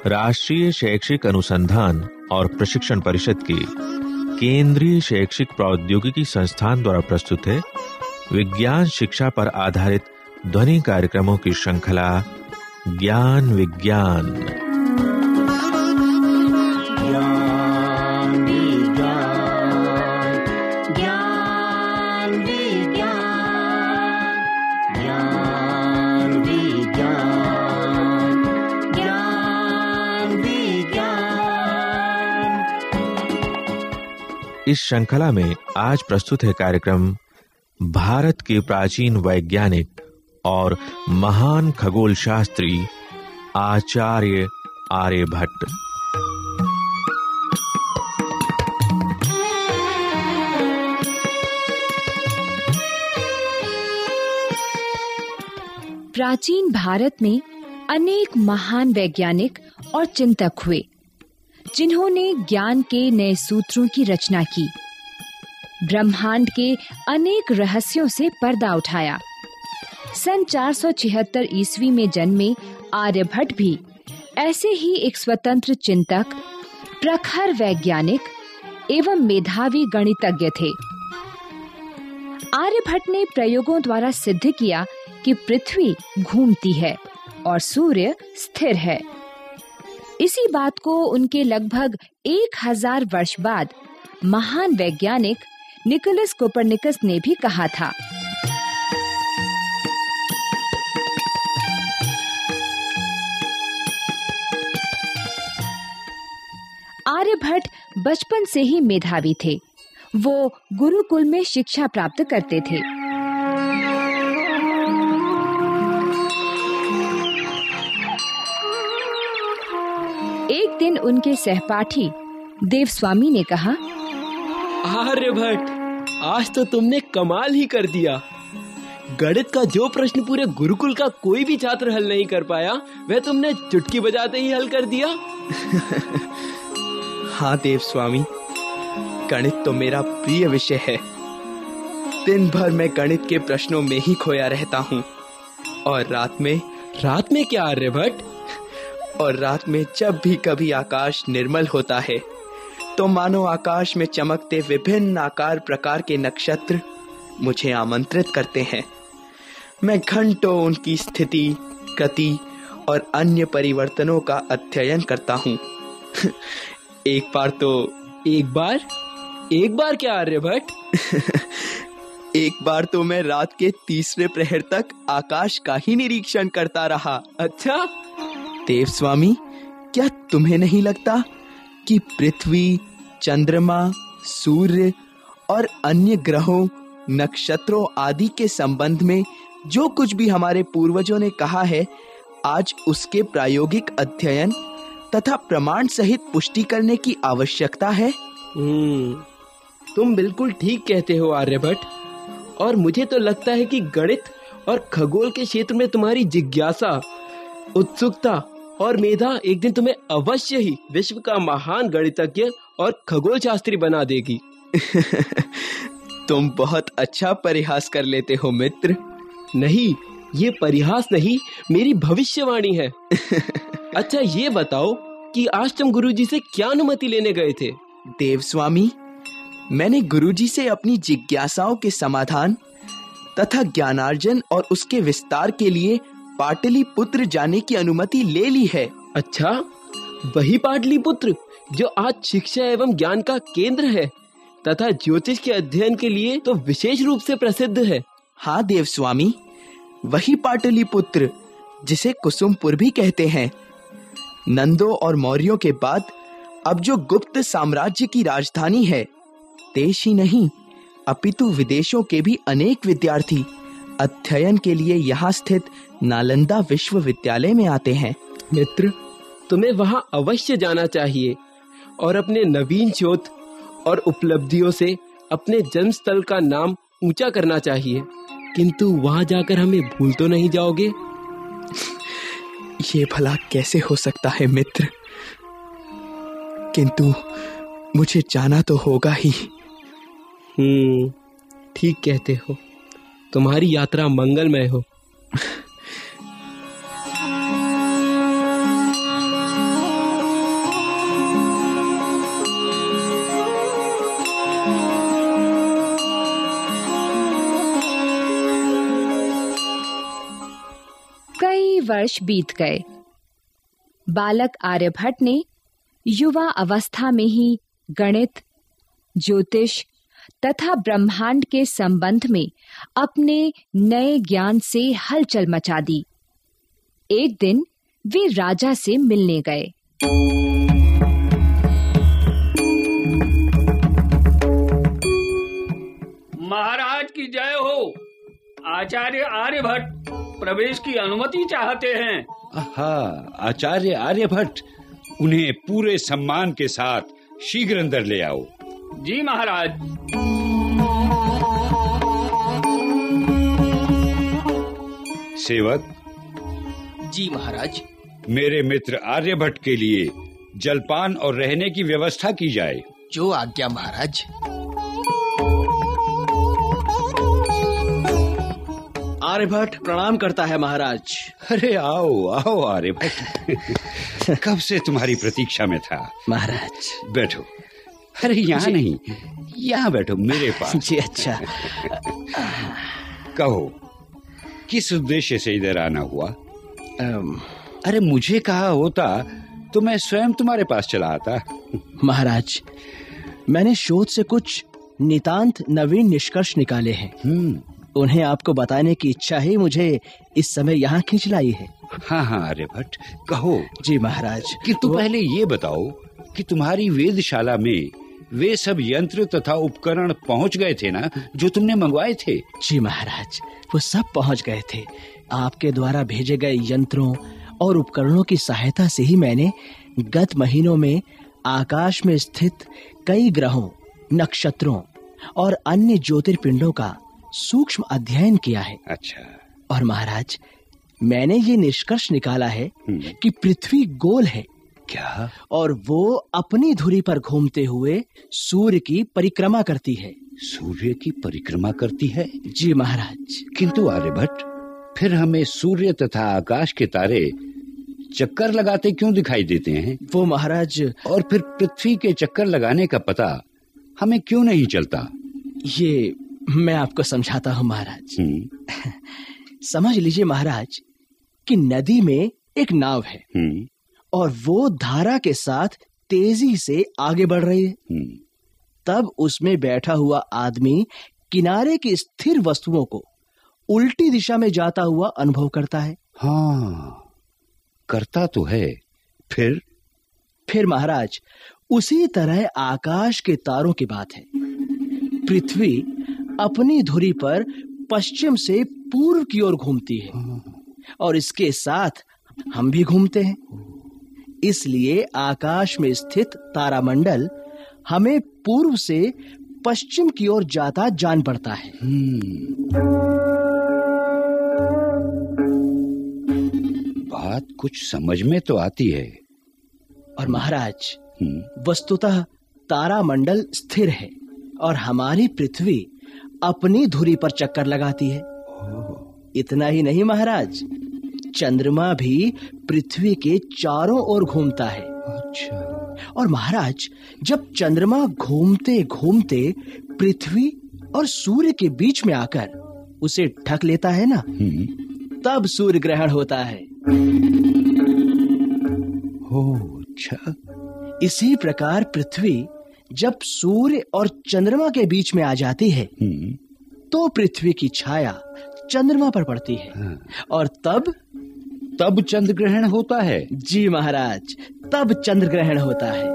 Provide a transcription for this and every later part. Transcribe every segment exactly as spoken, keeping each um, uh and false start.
राष्ट्रीय शैक्षिक अनुसंधान और प्रशिक्षण परिषद के केंद्रीय शैक्षिक प्रौद्योगिकी संस्थान द्वारा प्रस्तुत है विज्ञान शिक्षा पर आधारित ध्वनि कार्यक्रमों की श्रृंखला ज्ञान विज्ञान। इस श्रृंखला में आज प्रस्तुत है कार्यक्रम भारत के प्राचीन वैज्ञानिक और महान खगोल शास्त्री आचार्य आर्यभट्ट। प्राचीन भारत में अनेक महान वैज्ञानिक और चिंतक हुए जिन्होंने ज्ञान के नए सूत्रों की रचना की, ब्रह्मांड के अनेक रहस्यों से पर्दा उठाया। सन चार सौ छिहत्तर ईस्वी में जन्मे आर्यभट्ट भी ऐसे ही एक स्वतंत्र चिंतक, प्रखर वैज्ञानिक एवं मेधावी गणितज्ञ थे। आर्यभट्ट ने प्रयोगों द्वारा सिद्ध किया कि पृथ्वी घूमती है और सूर्य स्थिर है। इसी बात को उनके लगभग एक हजार वर्ष बाद महान वैज्ञानिक निकोलस कोपरनिकस ने भी कहा था। आर्यभट्ट बचपन से ही मेधावी थे। वो गुरुकुल में शिक्षा प्राप्त करते थे। एक दिन उनके सहपाठी देवस्वामी ने कहा, आर्यभट्ट, आज तो तुमने कमाल ही कर दिया। गणित का जो प्रश्न पूरे गुरुकुल का कोई भी छात्र हल नहीं कर पाया, वह तुमने चुटकी बजाते ही हल कर दिया। हाँ देवस्वामी, गणित तो मेरा प्रिय विषय है। दिन भर मैं गणित के प्रश्नों में ही खोया रहता हूँ। और रात में रात में क्या आर्यभट्ट? और रात में जब भी कभी आकाश निर्मल होता है तो मानो आकाश में चमकते विभिन्न आकार प्रकार के नक्षत्र मुझे आमंत्रित करते हैं। मैं घंटों उनकी स्थिति, गति और अन्य परिवर्तनों का अध्ययन करता हूँ। एक बार तो एक बार एक बार क्या आर्यभट्ट? एक बार तो मैं रात के तीसरे प्रहर तक आकाश का ही निरीक्षण करता रहा। अच्छा देवस्वामी, क्या तुम्हें नहीं लगता कि पृथ्वी, चंद्रमा, सूर्य और अन्य ग्रहों, नक्षत्रों आदि के संबंध में जो कुछ भी हमारे पूर्वजों ने कहा है, आज उसके प्रायोगिक अध्ययन तथा प्रमाण सहित पुष्टि करने की आवश्यकता है? हम्म, तुम बिल्कुल ठीक कहते हो आर्यभट्ट। और मुझे तो लगता है कि गणित और खगोल के क्षेत्र में तुम्हारी जिज्ञासा, उत्सुकता और मेधा एक दिन तुम्हें अवश्य ही विश्व का महान गणितज्ञ और खगोल शास्त्री बना देगी। तुम बहुत अच्छा परिहास कर लेते हो मित्र। नहीं, ये परिहास नहीं, मेरी भविष्यवाणी है। अच्छा ये बताओ कि आज तुम गुरुजी से क्या अनुमति लेने गए थे? देवस्वामी, मैंने गुरुजी से अपनी जिज्ञासाओं के समाधान तथा ज्ञानार्जन और उसके विस्तार के लिए पाटलिपुत्र जाने की अनुमति ले ली है। अच्छा, वही पाटलिपुत्र जो आज शिक्षा एवं ज्ञान का केंद्र है तथा ज्योतिष के अध्ययन के लिए तो विशेष रूप से प्रसिद्ध है। हाँ देवस्वामी, वही पाटलिपुत्र जिसे कुसुमपुर भी कहते हैं। नंदों और मौर्यों के बाद अब जो गुप्त साम्राज्य की राजधानी है, देश ही नहीं अपितु विदेशों के भी अनेक विद्यार्थी अध्ययन के लिए यहाँ स्थित नालंदा विश्वविद्यालय में आते हैं। मित्र, तुम्हें वहाँ अवश्य जाना चाहिए और अपने नवीन शोध और उपलब्धियों से अपने जन्म स्थल का नाम ऊंचा करना चाहिए। किंतु वहाँ जाकर हमें भूल तो नहीं जाओगे? ये भला कैसे हो सकता है मित्र? किंतु मुझे जाना तो होगा ही। हम्म, ठीक कहते हो। तुम्हारी यात्रा मंगलमय हो। कई वर्ष बीत गए। बालक आर्यभट्ट ने युवा अवस्था में ही गणित, ज्योतिष तथा ब्रह्मांड के संबंध में अपने नए ज्ञान से हलचल मचा दी। एक दिन वे राजा से मिलने गए। महाराज की जय हो। आचार्य आर्यभट्ट प्रवेश की अनुमति चाहते हैं। आहा, आचार्य आर्यभट्ट, उन्हें पूरे सम्मान के साथ शीघ्र अंदर ले आओ। जी महाराज। सेवक। जी महाराज। मेरे मित्र आर्यभट्ट के लिए जलपान और रहने की व्यवस्था की जाए। जो आज्ञा महाराज। आर्यभट्ट प्रणाम करता है महाराज। अरे आओ आओ आर्यभट्ट, कब से तुम्हारी प्रतीक्षा में था। महाराज बैठो। अरे यहाँ नहीं, यहाँ बैठो मेरे पास। जी अच्छा। कहो, किस उद्देश्य से इधर आना हुआ? अम... अरे मुझे कहा होता तो मैं स्वयं तुम्हारे पास चला आता। महाराज, मैंने शोध से कुछ नितांत नवीन निष्कर्ष निकाले हैं। हम्म उन्हें आपको बताने की इच्छा ही मुझे इस समय यहाँ खींच लाई है। हाँ हाँ आर्यभट्ट, कहो। जी महाराज। किंतु वो... पहले ये बताओ कि तुम्हारी वेदशाला में वे सब यंत्र तथा उपकरण पहुँच गए थे ना, जो तुमने मंगवाए थे? जी महाराज, वो सब पहुँच गए थे। आपके द्वारा भेजे गए यंत्रों और उपकरणों की सहायता से ही मैंने गत महीनों में आकाश में स्थित कई ग्रहों, नक्षत्रों और अन्य ज्योतिर्पिंडों का सूक्ष्म अध्ययन किया है। अच्छा। और महाराज, मैंने ये निष्कर्ष निकाला है कि पृथ्वी गोल है। क्या? और वो अपनी धुरी पर घूमते हुए सूर्य की परिक्रमा करती है। सूर्य की परिक्रमा करती है? जी महाराज। किंतु आर्यभट्ट, फिर हमें सूर्य तथा आकाश के तारे चक्कर लगाते क्यों दिखाई देते हैं? वो महाराज, और फिर पृथ्वी के चक्कर लगाने का पता हमें क्यों नहीं चलता? ये मैं आपको समझाता हूँ महाराज। समझ लीजिए महाराज कि नदी में एक नाव है और वो धारा के साथ तेजी से आगे बढ़ रही है। तब उसमें बैठा हुआ आदमी किनारे की स्थिर वस्तुओं को उल्टी दिशा में जाता हुआ अनुभव करता है। हाँ, करता तो है। फिर फिर महाराज, उसी तरह आकाश के तारों की बात है। पृथ्वी अपनी धुरी पर पश्चिम से पूर्व की ओर घूमती है और इसके साथ हम भी घूमते हैं। इसलिए आकाश में स्थित तारामंडल हमें पूर्व से पश्चिम की ओर जाता जान पड़ता है। बात कुछ समझ में तो आती है। और महाराज, वस्तुतः तारामंडल स्थिर है और हमारी पृथ्वी अपनी धुरी पर चक्कर लगाती है। इतना ही नहीं महाराज, चंद्रमा भी पृथ्वी के चारों ओर घूमता है। अच्छा। और महाराज, जब चंद्रमा घूमते घूमते पृथ्वी और सूर्य के बीच में आकर उसे ढक लेता है ना, तब सूर्य ग्रहण होता है। हो, अच्छा। इसी प्रकार पृथ्वी जब सूर्य और चंद्रमा के बीच में आ जाती है तो पृथ्वी की छाया चंद्रमा पर पड़ती है। हाँ। और तब तब चंद्र ग्रहण होता है। जी महाराज, तब चंद्र ग्रहण होता है।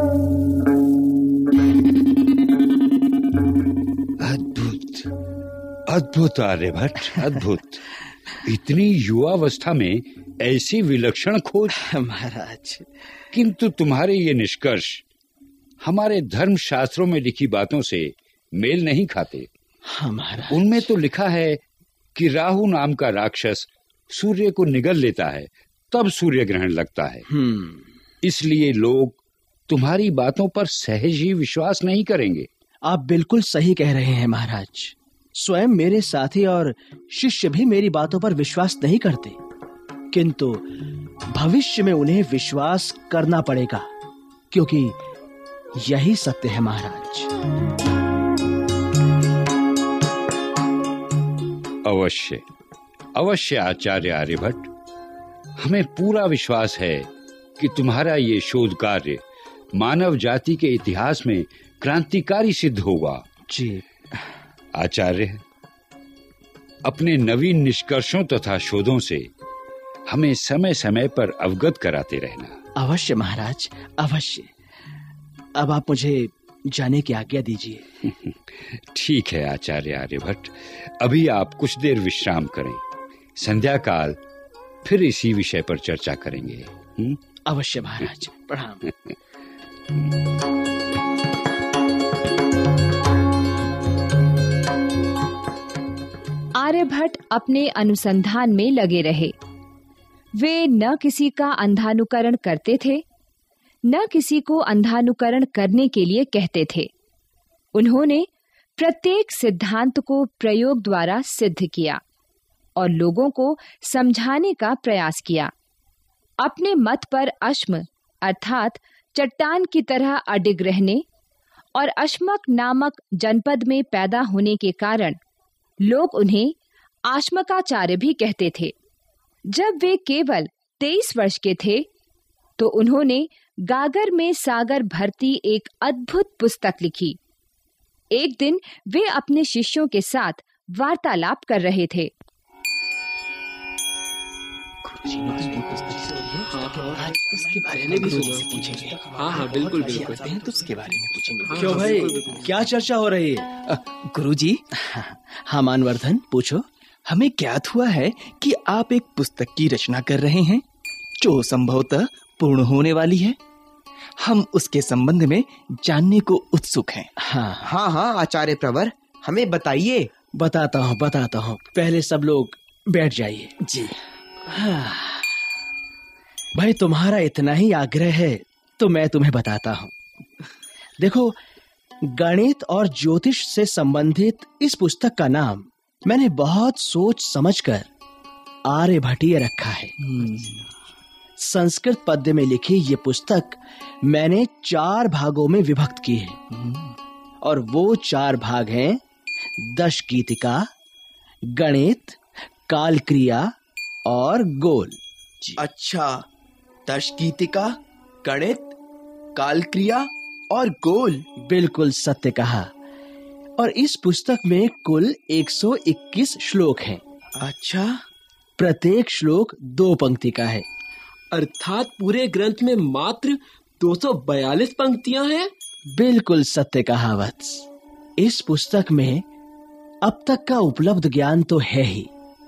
अद्भुत, अद्भुत आर्यभट्ट, अद्भुत। इतनी युवावस्था में ऐसी विलक्षण खोज। महाराज, किंतु तुम्हारे ये निष्कर्ष हमारे धर्म शास्त्रों में लिखी बातों से मेल नहीं खाते। हाँ महाराज। उनमें तो लिखा है कि राहु नाम का राक्षस सूर्य को निगल लेता है, तब सूर्य ग्रहण लगता है। इसलिए लोग तुम्हारी बातों पर सहज ही विश्वास नहीं करेंगे। आप बिल्कुल सही कह रहे हैं महाराज। स्वयं मेरे साथी और शिष्य भी मेरी बातों पर विश्वास नहीं करते, किंतु भविष्य में उन्हें विश्वास करना पड़ेगा, क्योंकि यही सत्य है महाराज। अवश्य, अवश्य आचार्य आर्यभट्ट, हमें पूरा विश्वास है कि तुम्हारा ये शोध कार्य मानव जाति के इतिहास में क्रांतिकारी सिद्ध होगा। जी आचार्य, अपने नवीन निष्कर्षों तथा शोधों से हमें समय समय पर अवगत कराते रहना। अवश्य महाराज, अवश्य। अब आप मुझे जाने की आज्ञा दीजिए। ठीक है आचार्य आर्यभट्ट, अभी आप कुछ देर विश्राम करें। संध्या काल फिर इसी विषय पर चर्चा करेंगे। हुँ? अवश्य महाराज, प्रणाम। आर्यभट्ट अपने अनुसंधान में लगे रहे। वे न किसी का अंधानुकरण करते थे, न किसी को अंधानुकरण करने के लिए कहते थे। उन्होंने प्रत्येक सिद्धांत को प्रयोग द्वारा सिद्ध किया और लोगों को समझाने का प्रयास किया। अपने मत पर अश्म अर्थात चट्टान की तरह अडिग रहने और अश्मक नामक जनपद में पैदा होने के कारण लोग उन्हें आश्मकाचार्य भी कहते थे। जब वे केवल तेईस वर्ष के थे तो उन्होंने गागर में सागर भरती एक अद्भुत पुस्तक लिखी। एक दिन वे अपने शिष्यों के साथ वार्तालाप कर रहे थे। उसके बारे में भी पूछेंगे। हाँ हाँ बिल्कुल बिल्कुल, तो उसके बारे में पूछेंगे। क्यों भाई, क्या चर्चा हो रही है? गुरुजी, हाँ मानवर्धन, पूछो। हमें ज्ञात हुआ है कि आप एक पुस्तक की रचना कर रहे हैं जो संभवतः पूर्ण होने वाली है। हम उसके संबंध में जानने को उत्सुक हैं। हाँ हाँ हाँ आचार्य प्रवर, हमें बताइए। बताता हूँ बताता हूँ पहले सब लोग बैठ जाइए। जी। हाँ। भाई, तुम्हारा इतना ही आग्रह है तो मैं तुम्हें बताता हूँ। देखो, गणित और ज्योतिष से संबंधित इस पुस्तक का नाम मैंने बहुत सोच समझकर आर्यभट्टीय रखा है। संस्कृत पद्य में लिखी ये पुस्तक मैंने चार भागों में विभक्त की है और वो चार भाग हैं दश गीतिका, गणित, काल क्रिया और गोल। अच्छा, दश गीतिका, गणित, काल क्रिया और गोल। बिल्कुल सत्य कहा। और इस पुस्तक में कुल एक सौ इक्कीस श्लोक हैं। अच्छा, प्रत्येक श्लोक दो पंक्ति का है। अर्थात पूरे ग्रंथ में मात्र दो सौ बयालीस पंक्तियां हैं। बिल्कुल सत्य कहा वत्स। इस पुस्तक में अब तक का उपलब्ध ज्ञान तो है ही,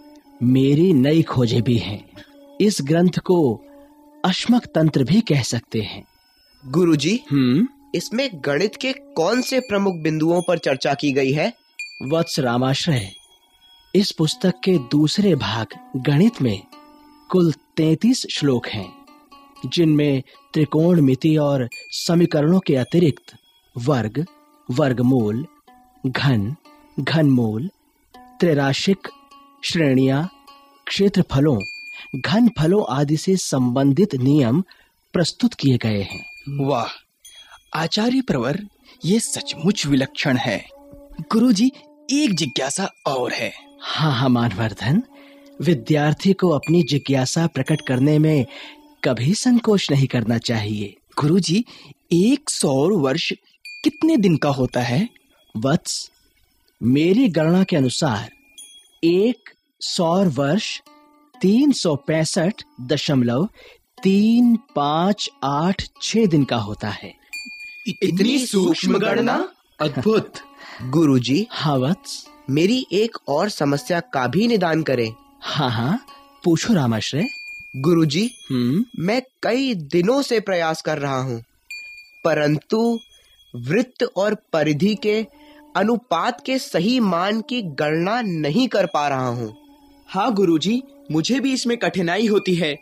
मेरी नई खोजें भी हैं। इस ग्रंथ को अश्मक तंत्र भी कह सकते हैं। गुरुजी, हम्म इसमें गणित के कौन से प्रमुख बिंदुओं पर चर्चा की गई है? वत्स रामाश्रय, इस पुस्तक के दूसरे भाग गणित में कुल तैंतीस श्लोक हैं, जिनमें त्रिकोणमिति और समीकरणों के अतिरिक्त वर्ग, वर्गमूल, घन, घनमूल, त्रैराशिक, श्रेणियां, क्षेत्रफलों, घनफलों आदि से संबंधित नियम प्रस्तुत किए गए हैं। वाह आचार्य प्रवर, ये सचमुच विलक्षण है। गुरुजी, एक जिज्ञासा और है। हाँ हाँ मानवर्धन, विद्यार्थी को अपनी जिज्ञासा प्रकट करने में कभी संकोच नहीं करना चाहिए। गुरुजी, एक सौर वर्ष कितने दिन का होता है? वत्स, मेरी गणना के अनुसार एक सौर वर्ष तीन सौ पैंसठ दशमलव तीन पाँच आठ छह दिन का होता है। इतनी सूक्ष्म गणना, अद्भुत। गुरुजी, हाँ वत्स, मेरी एक और समस्या का भी निदान करें। हाँ हाँ, पूछो रामाश्रय। गुरुजी, हम्म मैं कई दिनों से प्रयास कर रहा हूँ, परंतु वृत्त और परिधि के अनुपात के सही मान की गणना नहीं कर पा रहा हूँ। हाँ गुरुजी, मुझे भी इसमें कठिनाई होती है।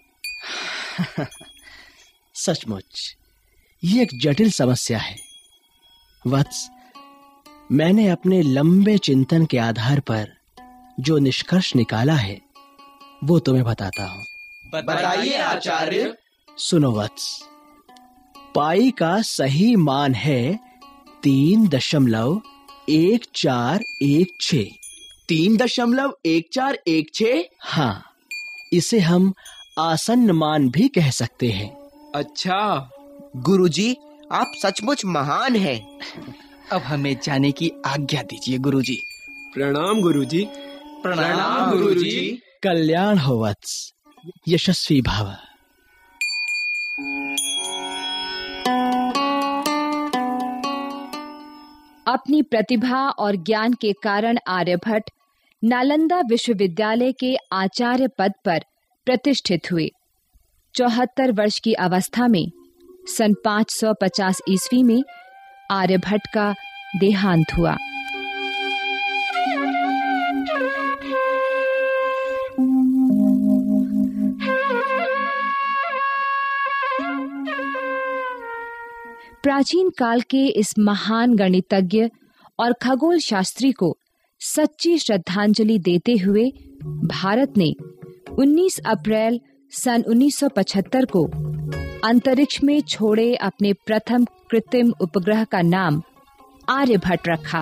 सचमुच ये एक जटिल समस्या है। वत्स, मैंने अपने लंबे चिंतन के आधार पर जो निष्कर्ष निकाला है वो तुम्हें बताता हूँ। बताइए आचार्य। सुनो वत्स, पाई का सही मान है तीन दशमलव एक चार एक छः। तीन दशमलव एक चार एक छः। हाँ, इसे हम आसन्न मान भी कह सकते हैं। अच्छा गुरुजी, आप सचमुच महान हैं। अब हमें जाने की आज्ञा दीजिए गुरुजी। प्रणाम गुरुजी। प्रणाम गुरुजी। कल्याण हो वत्स, यशस्वी भव। अपनी प्रतिभा और ज्ञान के कारण आर्यभट्ट नालंदा विश्वविद्यालय के आचार्य पद पर प्रतिष्ठित हुए। चौहत्तर वर्ष की अवस्था में सन पाँच सौ पचास ईस्वी में आर्यभट्ट का देहांत हुआ। प्राचीन काल के इस महान गणितज्ञ और खगोल शास्त्री को सच्ची श्रद्धांजलि देते हुए भारत ने उन्नीस अप्रैल सन उन्नीस सौ पचहत्तर को अंतरिक्ष में छोड़े अपने प्रथम कृत्रिम उपग्रह का नाम आर्यभट्ट रखा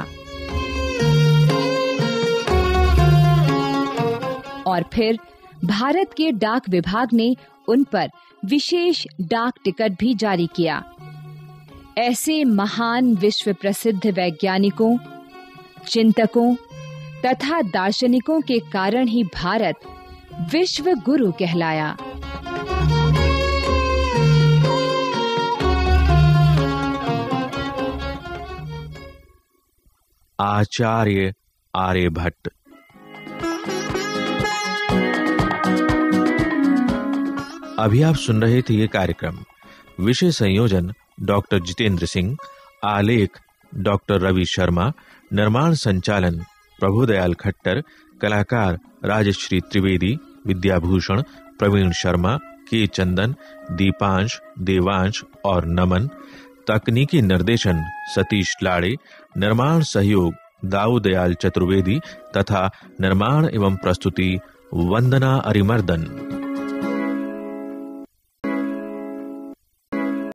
और फिर भारत के डाक विभाग ने उन पर विशेष डाक टिकट भी जारी किया। ऐसे महान विश्व प्रसिद्ध वैज्ञानिकों, चिंतकों तथा दार्शनिकों के कारण ही भारत विश्व गुरु कहलाया। आचार्य आर्यभट्ट। अभी आप सुन रहे थे ये कार्यक्रम। विषय संयोजन डॉक्टर जितेंद्र सिंह, आलेख डॉक्टर रवि शर्मा, निर्माण संचालन प्रभुदयाल खट्टर, कलाकार राजश्री त्रिवेदी, विद्याभूषण, प्रवीण शर्मा, के चंदन, दीपांश, देवांश और नमन, तकनीकी निर्देशन सतीश लाड़े, निर्माण सहयोग दाऊदयाल चतुर्वेदी तथा निर्माण एवं प्रस्तुति वंदना अरिमर्दन।